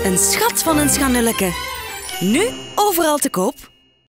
Een schat van een schanulleke. Nu overal te koop.